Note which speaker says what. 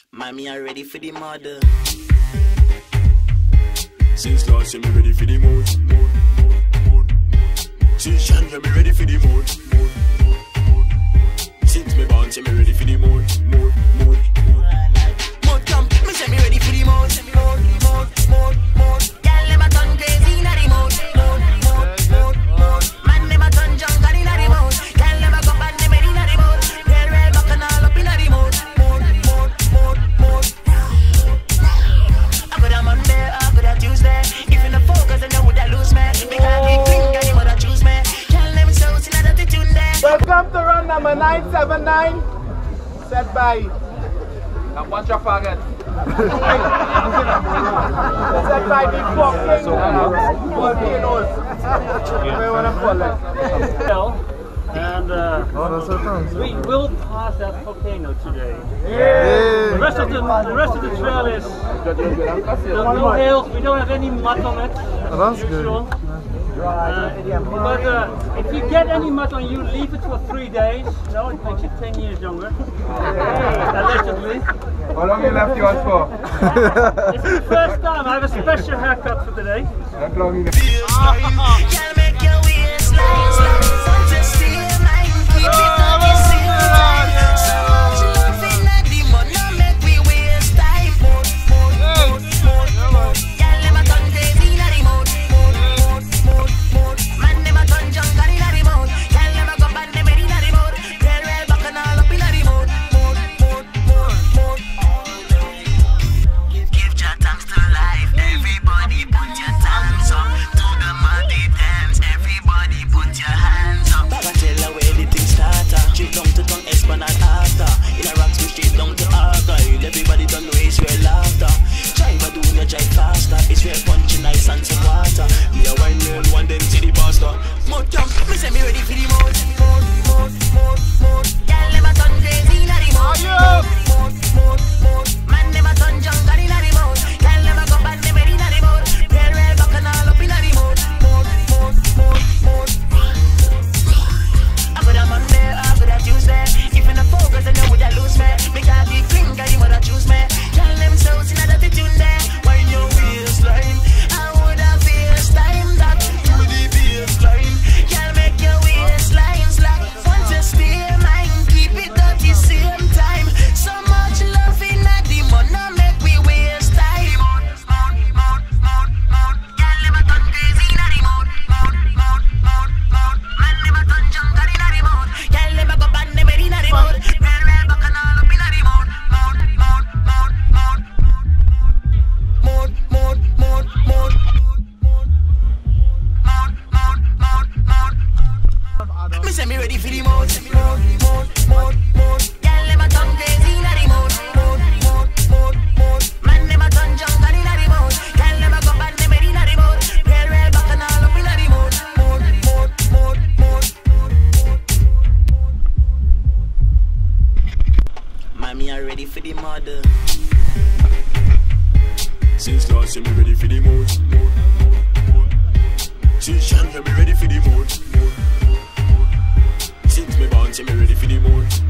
Speaker 1: Mommy, are ready for the mother.
Speaker 2: Since last year, me ready for the mood. Since January, me ready for the mood. Since me born, say me ready for the mood.
Speaker 1: Mood come, me say me ready for the mood. Girl, them a turn crazy inna the mood. Man, them a turn jungle inna the mood. Girl, them a go bad, them inna the mood. Red back and all up inna the mood. I could have Monday, I could have Tuesday. If you no focus, then you woulda lose me. Because the king and you woulda choose me. Girl, them so in that attitude there.
Speaker 3: Welcome to run number 979. Set by. And watch your forget. Set by the fucking volcanoes. Where wanna call it?
Speaker 4: And we will pass that volcano today.
Speaker 3: Yeah.
Speaker 4: The rest of the trail is no hills. We don't have any mud on it.
Speaker 5: That's good.
Speaker 4: But if you get any mud on you, leave it for 3 days. No, it makes you 10 years younger. Allegedly.
Speaker 3: How long you left yours for?
Speaker 4: It's the first time. I have a special haircut for today.
Speaker 3: That long you
Speaker 2: Since last year, me ready for the mood. Since January, me ready for the mood. Since me born, say me ready for the mood.